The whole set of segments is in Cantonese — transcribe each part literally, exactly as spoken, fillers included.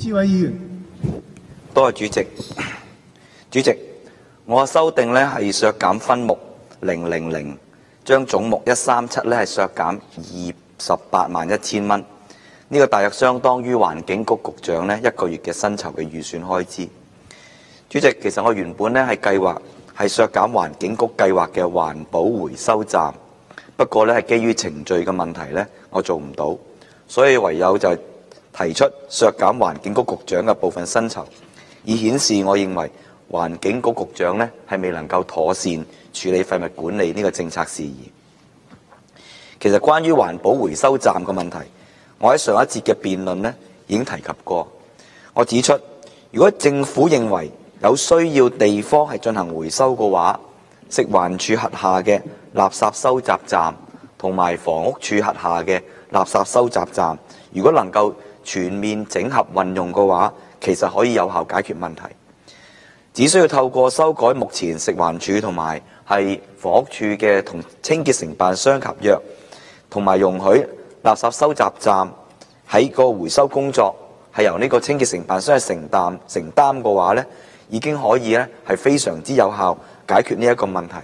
志偉議員。 多謝主席。主席，我嘅修訂呢係削減分目零零零，將總目一三七呢係削減二十八萬一千蚊。呢、這個大約相當於環境局局長呢一個月嘅薪酬嘅預算開支。主席，其實我原本呢係計劃係削減環境局計劃嘅環保回收站，不過呢係基於程序嘅問題呢，我做唔到，所以唯有就提出削減環境局局長嘅部分薪酬，以顯示我認為環境局局長呢係未能夠妥善處理廢物管理呢個政策事宜。其實關於環保回收站嘅問題，我喺上一節嘅辯論呢已經提及過。我指出，如果政府認為有需要地方係進行回收嘅話，食環署轄下嘅垃圾收集站同埋房屋署轄下嘅垃圾收集站，如果能夠全面整合運用嘅話，其實可以有效解決問題。只需要透過修改目前食環署同埋係房屋署嘅同清潔承辦商合約，同埋容許垃圾收集站喺個回收工作係由呢個清潔承辦商去承擔承擔嘅話呢，已經可以咧係非常之有效解決呢一個問題，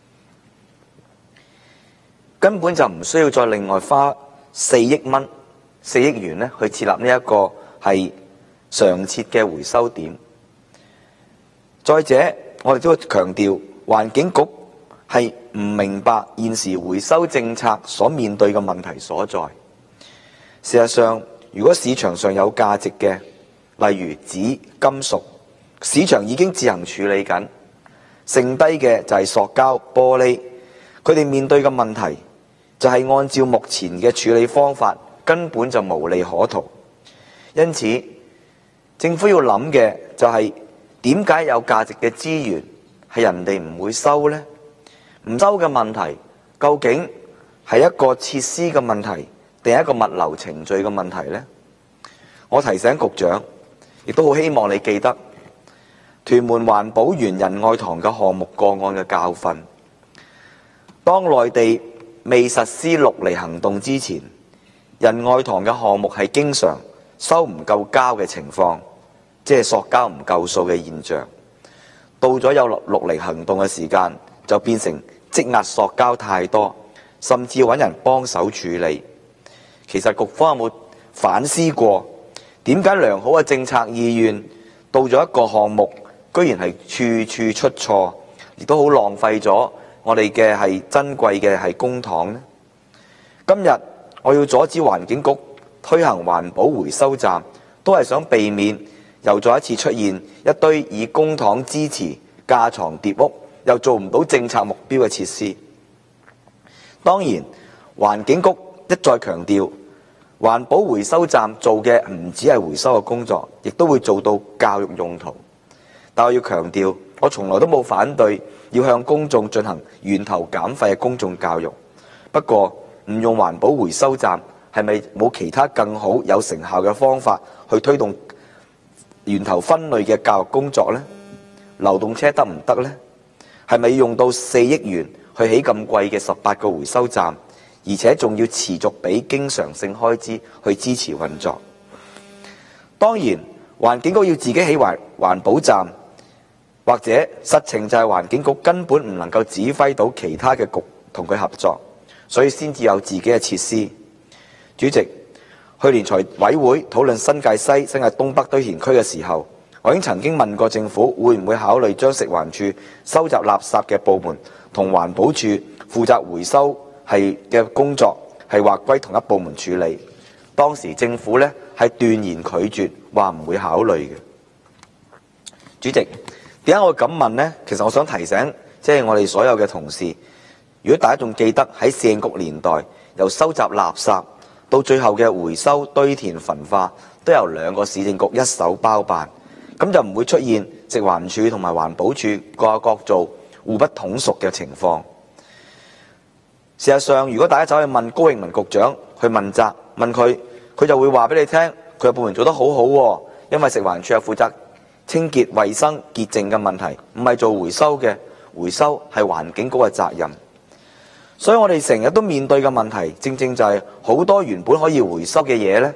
根本就唔需要再另外花四億蚊、四億元咧去設立呢一個係常設嘅回收點。再者，我哋都強調環境局係唔明白現時回收政策所面對嘅問題所在。事實上，如果市場上有價值嘅，例如紙、金屬，市場已經自行處理緊，剩低嘅就係塑膠、玻璃。佢哋面對嘅問題就係按照目前嘅處理方法，根本就無利可圖。因此，政府要諗嘅就係點解有價值嘅資源係人哋唔會收呢？唔收嘅問題究竟係一個設施嘅問題，定係一個物流程序嘅問題呢？我提醒局長，亦都好希望你記得屯門環保園仁愛堂嘅項目個案嘅教訓。當內地未實施綠籬行動之前，仁愛堂嘅項目係經常收唔夠膠嘅情況，即係塑膠唔夠數嘅現象。到咗有綠籬行動嘅時間，就變成積壓塑膠太多，甚至揾人幫手處理。其實局方有冇反思過，點解良好嘅政策意願到咗一個項目，居然係處處出錯，亦都好浪費咗我哋嘅係珍貴嘅係公帑呢？今日我要阻止環境局推行環保回收站，都係想避免又再一次出現一堆以公帑支持架床疊屋，又做唔到政策目標嘅設施。當然，環境局一再強調，環保回收站做嘅唔止係回收嘅工作，亦都會做到教育用途。但我要強調，我從來都冇反對要向公眾進行源頭減廢嘅公眾教育。不過，唔用環保回收站，係咪冇其他更好有成效嘅方法去推動源頭分類嘅教育工作呢？流動車得唔得呢？係咪要用到四億元去起咁貴嘅十八個回收站，而且仲要持續俾經常性開支去支持運作？當然，環境局要自己起環環保站，或者實情就係環境局根本唔能夠指揮到其他嘅局同佢合作，所以先至有自己嘅設施。主席，去年財委會討論新界西、新界東北堆填區嘅時候，我已經曾經問過政府會唔會考慮將食環署收集垃圾嘅部門同環保署負責回收係嘅工作係劃歸同一部門處理。當時政府呢係斷然拒絕，話唔會考慮嘅。主席，點解我咁問呢？其實我想提醒，即係我哋所有嘅同事，如果大家仲記得喺市政局年代，由收集垃圾到最後嘅回收、堆填、焚化，都由兩個市政局一手包辦，咁就唔會出現食環署同埋環保署各有各做、互不統屬嘅情況。事實上，如果大家走去問高永文局長去問責，問佢，佢就會話俾你聽，佢嘅部門做得好好喎，因為食環署係負責清潔、衞生、潔淨嘅問題，唔係做回收嘅，回收係環境局嘅責任。所以我哋成日都面對嘅問題，正正就係好多原本可以回收嘅嘢呢，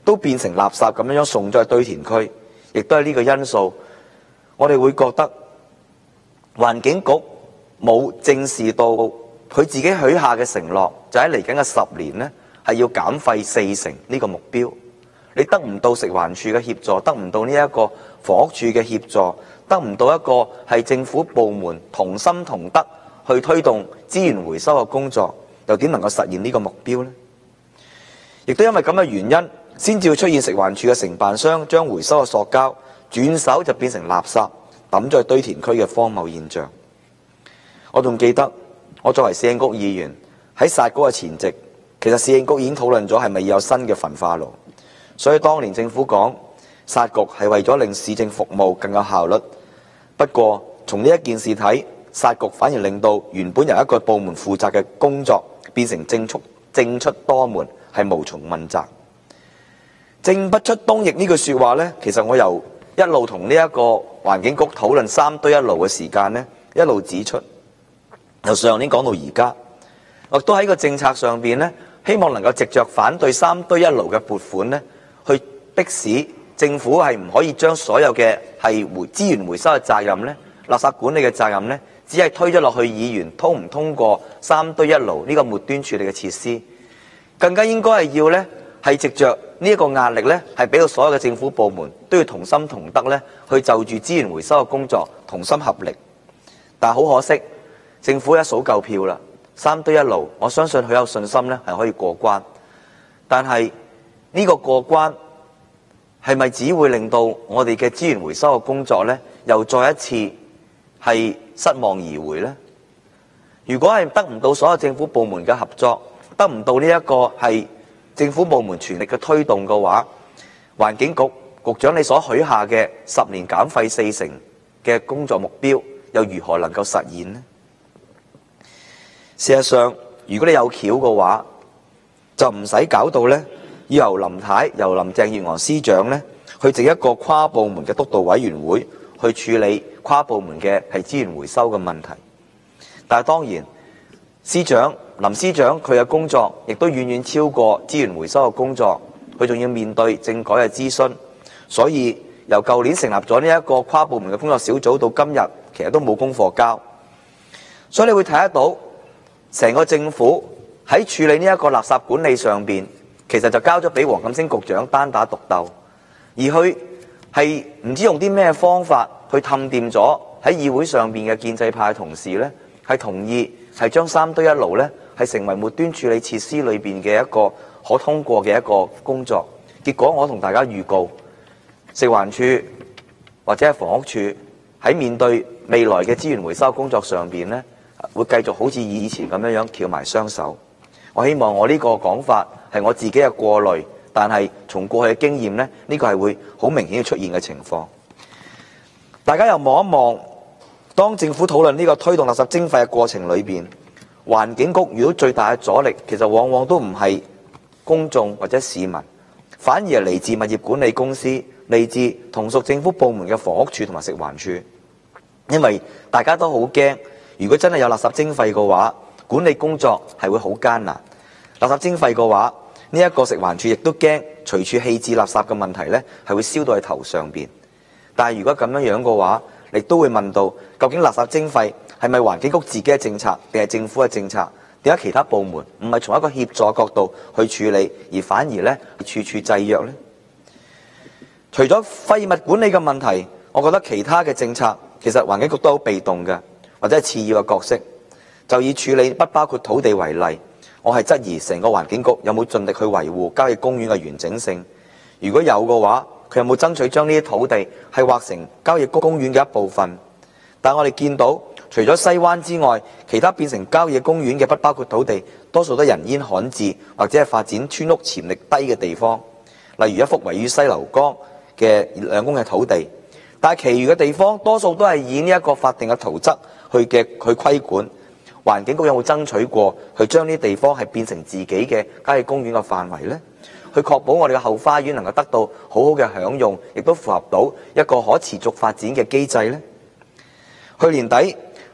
都變成垃圾咁樣送咗去堆填區，亦都係呢個因素，我哋會覺得環境局冇正視到佢自己許下嘅承諾，就喺嚟緊嘅十年呢，係要減廢四成呢個目標。你得唔到食環署嘅協助，得唔到呢一個房屋署嘅協助，得唔到一個係政府部門同心同德去推動資源回收嘅工作，又點能夠實現呢個目標呢？亦都因為咁嘅原因，先至會出現食環署嘅承辦商將回收嘅塑膠轉手就變成垃圾抌咗去堆填區嘅荒謬現象。我仲記得我作為市政局議員喺殺嗰個前夕，其實市政局已經討論咗係咪要有新嘅焚化爐。所以當年政府講殺局係為咗令市政服務更有效率。不過從呢一件事睇，殺局反而令到原本由一個部門負責嘅工作變成政出政出多門，係無從問責。政不出東翼呢句說話呢，其實我由一路同呢一個環境局討論三堆一爐嘅時間呢，一路指出，由上年講到而家，我都喺個政策上邊呢，希望能夠藉着反對三堆一爐嘅撥款呢，去迫使政府係唔可以將所有嘅係回資源回收嘅責任呢，垃圾管理嘅責任呢，只係推咗落去議員通唔通過三堆一爐呢個末端處理嘅設施，更加應該係要呢，係藉着呢一個壓力呢，係俾到所有嘅政府部門都要同心同德呢，去就住資源回收嘅工作同心合力。但係好可惜，政府一數夠票啦，三堆一爐，我相信佢有信心呢係可以過關。但係呢個過關係咪只會令到我哋嘅資源回收嘅工作呢，又再一次係失望而回呢？如果係得唔到所有政府部門嘅合作，得唔到呢一個係政府部門全力嘅推動嘅話，環境局局長你所許下嘅十年減廢四成嘅工作目標，又如何能夠實現呢？事實上，如果你有橋嘅話，就唔使搞到呢，要由林太、由林鄭月娥司長呢，去整一個跨部門嘅督導委員會去處理跨部門嘅係資源回收嘅問題。但係當然，司長林司長佢嘅工作亦都遠遠超過資源回收嘅工作，佢仲要面對政改嘅諮詢，所以由舊年成立咗呢一個跨部門嘅工作小組到今日，其實都冇功課交。所以你會睇得到成個政府喺處理呢一個垃圾管理上邊，其實就交咗俾黃錦星局長單打獨鬥，而佢係唔知用啲咩方法去氹掂咗喺議會上邊嘅建制派同事呢，係同意係將三堆一爐呢係成為末端處理設施裏邊嘅一個可通過嘅一個工作。結果我同大家預告，食環署或者係房屋署喺面對未來嘅資源回收工作上邊呢，會繼續好似以前咁樣樣翹埋雙手。我希望我呢個講法係我自己嘅過濾，但係從過去嘅經驗呢，呢個係會好明顯嘅出現嘅情況。大家又望一望，當政府討論呢個推動垃圾徵費嘅過程裏邊，環境局遇到最大嘅阻力，其實往往都唔係公眾或者市民，反而係嚟自物業管理公司、嚟自同屬政府部門嘅房屋署同埋食環署。因為大家都好驚，如果真係有垃圾徵費嘅話，管理工作係會好艱難。垃圾徵費嘅話，呢一個食環署亦都驚隨處棄置垃圾嘅問題呢係會燒到喺頭上邊。但係如果咁樣樣嘅話，亦都會問到究竟垃圾徵費係咪環境局自己嘅政策，定係政府嘅政策？點解其他部門唔係從一個協助角度去處理，而反而呢處處制約呢？除咗廢物管理嘅問題，我覺得其他嘅政策其實環境局都好被動嘅，或者係次要嘅角色。就以處理不包括土地為例，我係質疑成個環境局有冇盡力去維護郊野公園嘅完整性。如果有嘅話，佢有冇爭取將呢啲土地係劃成郊野公園嘅一部分？但我哋見到，除咗西灣之外，其他變成郊野公園嘅不包括土地，多數都人煙罕至或者係發展村屋潛力低嘅地方。例如一幅位於西流江嘅兩公頃土地，但係其餘嘅地方多數都係以呢一個法定嘅圖則去嘅去規管。環境局有冇爭取過去將呢啲地方係變成自己嘅郊野公園嘅範圍呢？去確保我哋嘅後花園能夠得到好好嘅享用，亦都符合到一個可持續發展嘅機制呢？去年底，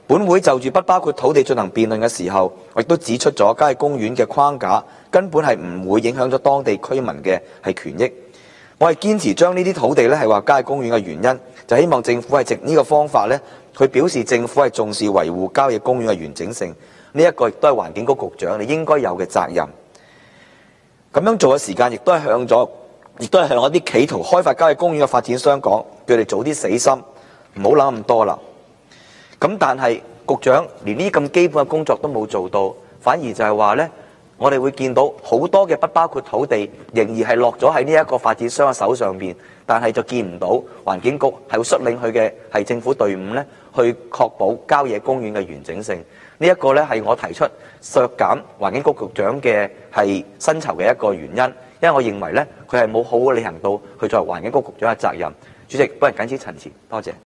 本會就住不包括土地進行辯論嘅時候，我亦都指出咗郊野公園嘅框架根本係唔會影響咗當地居民嘅係權益。我係堅持將呢啲土地咧係話郊野公園嘅原因，就希望政府係藉呢個方法咧，去表示政府係重視維護郊野公園嘅完整性。呢、這、一個亦都係環境局局長你應該有嘅責任。咁樣做嘅時間亦都係向咗，亦都係向一啲企圖開發郊野公園嘅發展商講，叫佢哋早啲死心，唔好諗咁多啦。咁但係局長連呢咁基本嘅工作都冇做到，反而就係話呢，我哋會見到好多嘅不包括土地仍然係落咗喺呢一個發展商嘅手上邊，但係就見唔到環境局係會率領佢嘅係政府隊伍呢去確保郊野公園嘅完整性。呢、這、一個呢係我提出削減環境局局長嘅係薪酬嘅一個原因，因為我認為呢，佢係冇好好履行到佢作為環境局局長嘅責任。主席，本人謹此陳辭，多謝。